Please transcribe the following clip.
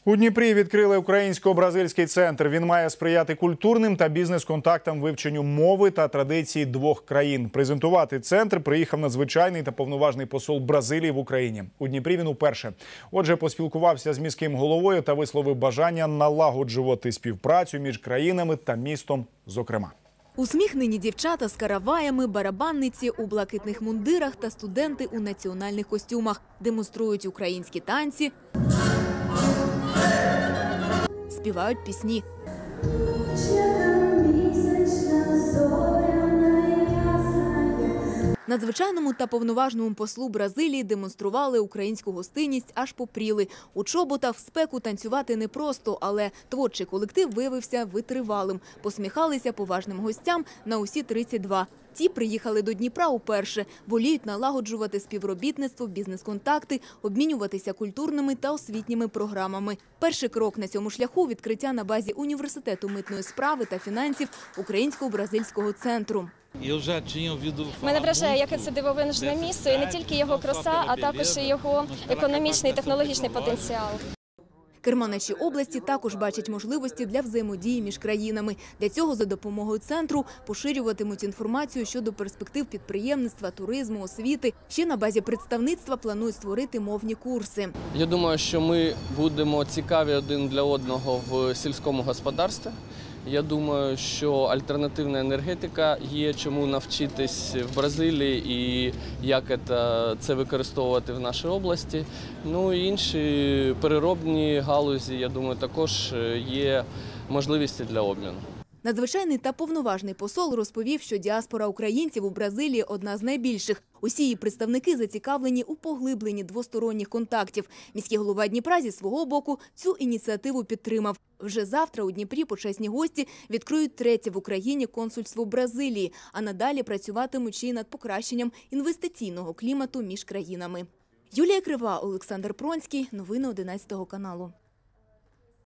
У Дніпрі відкрили українсько-бразильський центр. Він має сприяти культурним та бізнес-контактам, вивченню мови та традицій двох країн. Презентувати центр приїхав надзвичайний та повноважний посол Бразилії в Україні. У Дніпрі він уперше. Отже, поспілкувався з міським головою та висловив бажання налагоджувати співпрацю між країнами та містом зокрема. Усміхнені дівчата з караваями, барабанниці у блакитних мундирах та студенти у національних костюмах демонструють українські танці, співають пісні. Надзвичайному та повноважному послу Бразилії демонстрували українську гостинність, аж попріли. У чоботах в спеку танцювати непросто, але творчий колектив виявився витривалим. Посміхалися поважним гостям на усі 32. Ті приїхали до Дніпра уперше, воліють налагоджувати співробітництво, бізнес-контакти, обмінюватися культурними та освітніми програмами. Перший крок на цьому шляху – відкриття на базі Університету митної справи та фінансів Українсько-бразильського центру. Мене вражає, яке це дивовижне місто, і не тільки його краса, а також і його економічний і технологічний потенціал. Керманичі області також бачать можливості для взаємодії між країнами. Для цього за допомогою центру поширюватимуть інформацію щодо перспектив підприємництва, туризму, освіти. Ще на базі представництва планують створити мовні курси. Я думаю, що ми будемо цікаві один для одного в сільському господарстві. Я думаю, що альтернативна енергетика є чому навчитись в Бразилії і як це використовувати в нашій області. Ну і інші переробні галузі, я думаю, також є можливості для обміну. Надзвичайний та повноважний посол розповів, що діаспора українців у Бразилії – одна з найбільших. Усі її представники зацікавлені у поглибленні двосторонніх контактів. Міський голова Дніпра зі свого боку цю ініціативу підтримав. Вже завтра у Дніпрі почесні гості відкриють третє в Україні консульство Бразилії, а надалі працюватимуть ще й над покращенням інвестиційного клімату між країнами. Юлія Крива, Олександр Пронський. Новини 11 каналу.